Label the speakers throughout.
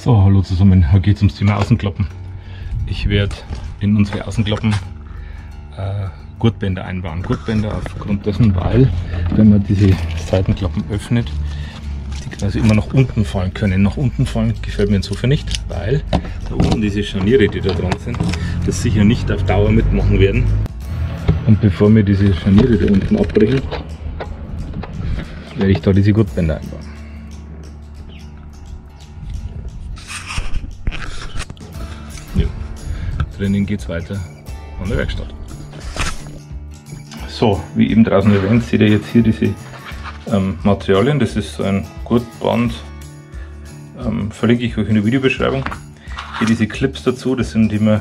Speaker 1: So, hallo zusammen, heute geht es ums Thema Außenklappen. Ich werde in unsere Außenklappen Gurtbänder einbauen. Gurtbänder aufgrund dessen, weil, wenn man diese Seitenklappen öffnet, die quasi immer nach unten fallen können. Nach unten fallen gefällt mir insofern nicht, weil da unten diese Scharniere, die da dran sind, das sicher nicht auf Dauer mitmachen werden. Und bevor mir diese Scharniere da unten abbrechen, werde ich da diese Gurtbänder einbauen. Ja. Drinnen geht es weiter an der Werkstatt. So, wie eben draußen erwähnt, seht ihr jetzt hier diese Materialien. Das ist so ein Gurtband, verlinke ich euch in der Videobeschreibung. Hier diese Clips dazu, das sind die man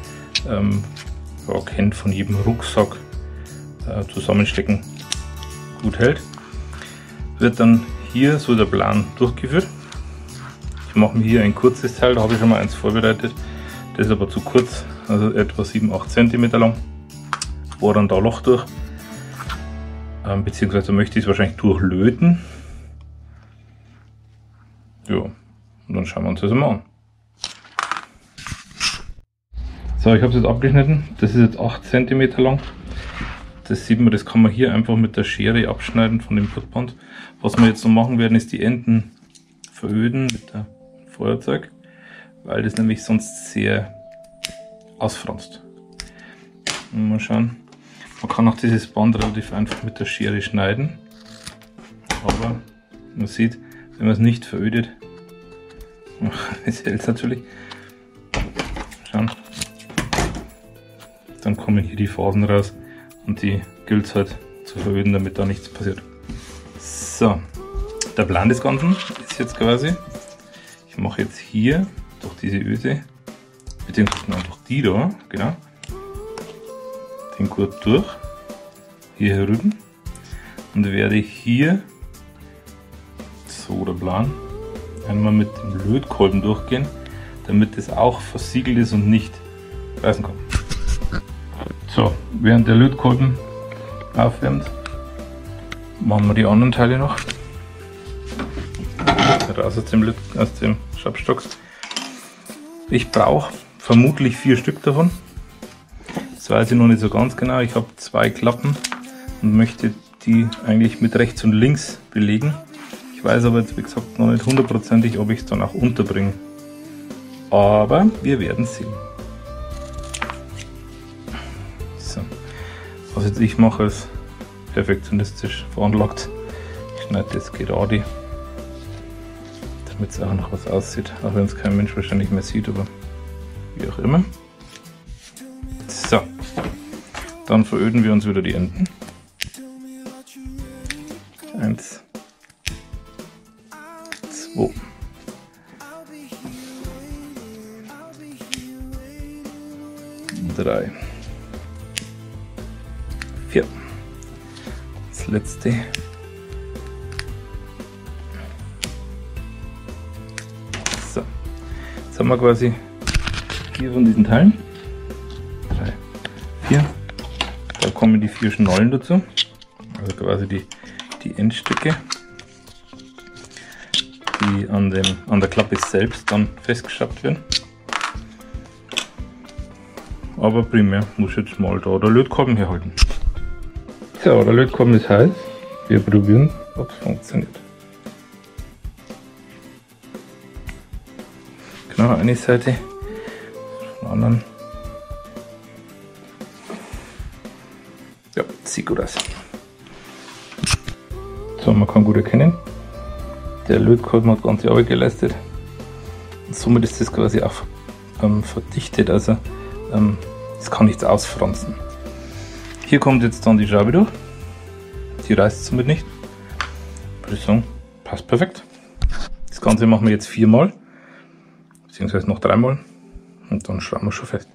Speaker 1: kennt von jedem Rucksack, zusammenstecken gut hält. Wird dann hier so der Plan durchgeführt. Ich mache mir hier ein kurzes Teil, da habe ich schon mal eins vorbereitet. Das ist aber zu kurz, also etwa 7-8 cm lang. Bohre dann da Loch durch, beziehungsweise möchte ich es wahrscheinlich durchlöten. Ja, und dann schauen wir uns das mal an. So, ich habe es jetzt abgeschnitten. Das ist jetzt 8 cm lang. Das sieht man, das kann man hier einfach mit der Schere abschneiden von dem Gurtband. Was wir jetzt noch machen werden, ist die Enden veröden mit dem Feuerzeug, weil das nämlich sonst sehr ausfranst. Mal schauen. Man kann auch dieses Band relativ einfach mit der Schere schneiden, aber man sieht, wenn man es nicht verödet, es hält natürlich. Schauen. Dann kommen hier die Phasen raus und die gilt es halt zu veröden, damit da nichts passiert. So, der Plan des Ganzen ist jetzt quasi, ich mache jetzt hier durch diese Öse, beziehungsweise durch die da, genau, den Gurt durch, hier herüber, und werde hier, so der Plan, einmal mit dem Lötkolben durchgehen, damit es auch versiegelt ist und nicht reißen kann. So, während der Lötkolben aufwärmt, machen wir die anderen Teile noch. Raus aus dem Schraubstock. Ich brauche vermutlich 4 Stück davon. Das weiß ich noch nicht so ganz genau. Ich habe 2 Klappen und möchte die eigentlich mit rechts und links belegen. Ich weiß aber jetzt, wie gesagt, noch nicht hundertprozentig, ob ich es dann auch unterbringe. Aber wir werden sehen. So. Was jetzt ich mache, ist perfektionistisch veranlagt. Ich schneide das gerade, damit es auch noch was aussieht, auch wenn es kein Mensch wahrscheinlich mehr sieht, aber wie auch immer. So, dann veröden wir uns wieder die Enden. 1, 2, 3, 4. Das letzte. So, jetzt haben wir quasi 4 von diesen Teilen. 3, 4. Da kommen die 4 Schnallen dazu. Also quasi die Endstücke, die an der Klappe selbst dann festgeschraubt werden. Aber primär muss jetzt mal da der Lötkolben herhalten. So, der Lötkolben ist heiß. Wir probieren, ob es funktioniert. Genau, eine Seite, von der anderen. Ja, sieht gut aus. So, man kann gut erkennen, der Lötkolben hat ganze Arbeit geleistet. Und somit ist das quasi auch verdichtet, also es kann nichts ausfransen. Hier kommt jetzt dann die Schraube durch. Die reißt somit nicht. Würde ich sagen, passt perfekt. Das Ganze machen wir jetzt 4-mal, beziehungsweise noch 3-mal, und dann schrauben wir schon fest.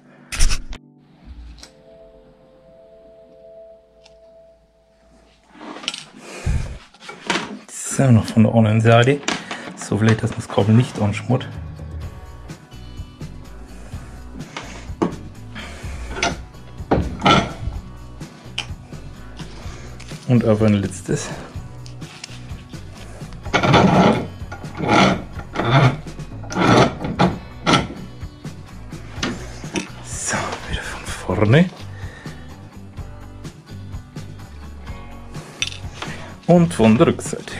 Speaker 1: So, noch von der anderen Seite, so vielleicht, dass man das Kabel nicht anschmort. Und auf ein letztes. vorne und von der Rückseite.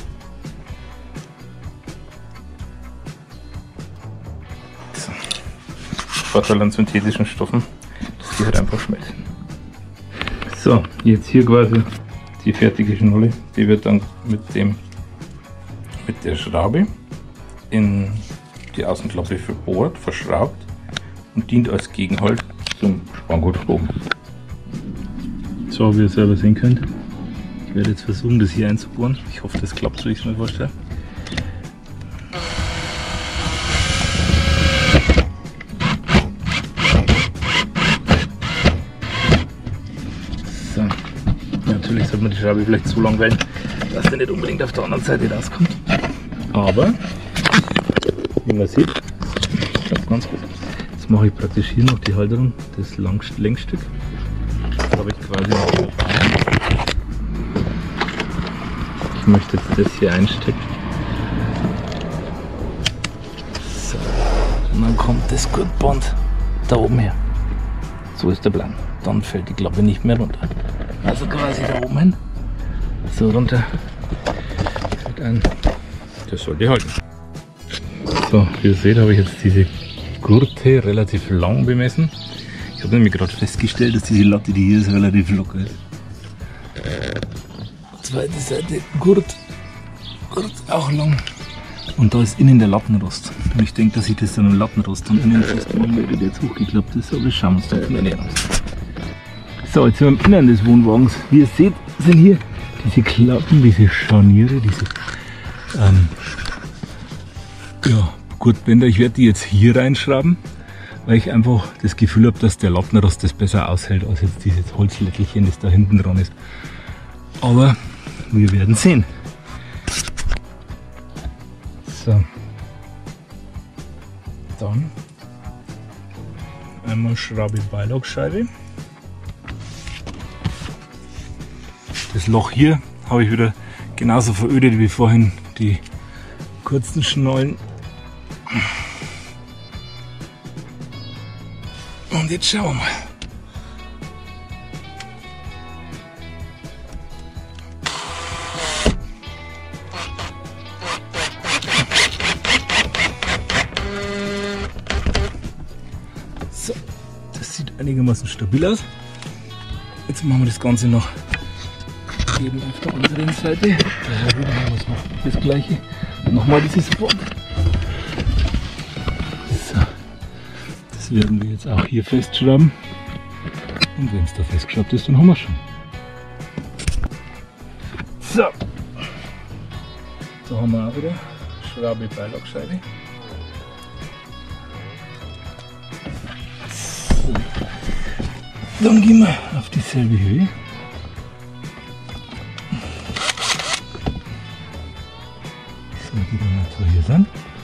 Speaker 1: So. Vorteil an synthetischen Stoffen, dass die halt einfach schmelzen. So, jetzt hier quasi die fertige Schnulle, die wird dann mit der Schraube in die Außenklappe verbohrt, verschraubt und dient als Gegenhalt zum Spanngurt oben. So, wie ihr selber sehen könnt, ich werde jetzt versuchen, das hier einzubohren. Ich hoffe, das klappt, so wie ich es mir vorstelle. So, natürlich sollte man die Schraube vielleicht so lang wählen, dass der nicht unbedingt auf der anderen Seite rauskommt. Aber, wie man sieht, klappt ganz gut. Jetzt mache ich praktisch hier noch die Halterung, das Längsstück. Das habe ich quasi noch in der Bahn. Ich möchte jetzt das hier einstecken. So. Und dann kommt das Gurtband da oben her. So ist der Plan. Dann fällt die Klappe nicht mehr runter. Also quasi da oben hin. So runter. Das sollte halten. So, wie ihr seht, habe ich jetzt diese Gurte relativ lang bemessen. Ich habe nämlich gerade festgestellt, dass diese Latte, die hier ist, relativ locker ist. Zweite Seite Gurt auch lang. Und da ist innen der Lattenrost. Und ich denke, dass ich das dann im Lattenrost dann innen festmachen werde, der jetzt hochgeklappt ist. Aber das schauen wir uns dann von der Nähe an. So, jetzt sind wir im Innern des Wohnwagens. Wie ihr seht, sind hier diese Klappen, diese Scharniere, diese Gurtbänder. Ich werde die jetzt hier reinschrauben, weil ich einfach das Gefühl habe, dass der Lattenrost das besser aushält als jetzt dieses Holzlättelchen, das da hinten dran ist. Aber wir werden sehen. So. Dann einmal Schraube Beilagscheibe. Das Loch hier habe ich wieder genauso verödet wie vorhin die kurzen Schnallen. Und jetzt schauen wir mal. So, das sieht einigermaßen stabil aus. Jetzt machen wir das Ganze noch eben auf der anderen Seite. Da machen wir noch das gleiche. Nochmal dieses Board. So, das werden wir jetzt auch hier festschrauben. Und wenn es da festgeschraubt ist, dann haben wir es schon. So, da haben wir auch wieder Schraube Beilagscheibe. So. Dann gehen wir auf dieselbe Höhe. So, die dann jetzt hier sind.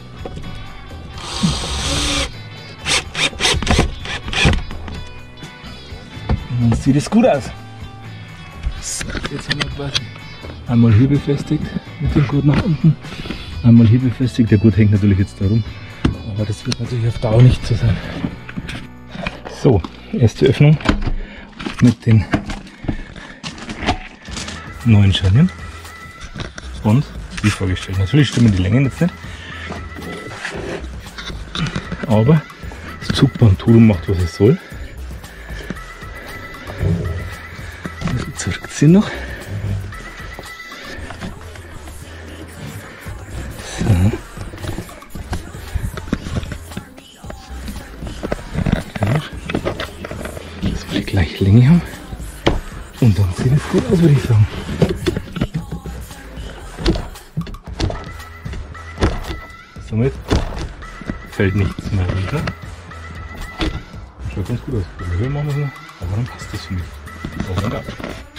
Speaker 1: Und dann sieht es gut aus. So, jetzt haben wir quasi einmal hier befestigt mit dem Gurt nach unten. Einmal hier befestigt. Der Gurt hängt natürlich jetzt da rum. Aber das wird natürlich auf Dauer nicht so sein. So, erste Öffnung mit den neuen Scharnieren. Und wie vorgestellt. Natürlich stimmen die Längen jetzt nicht. Aber das Zugband tut und macht, was es soll. Ein bisschen zurückziehen noch. So. Dass wir gleich Länge haben. Und dann sieht es gut aus, würde ich sagen. Somit fällt nichts mehr runter. Schaut ganz gut aus. Höher machen wir es noch, aber dann passt das für mich. Auf und ab.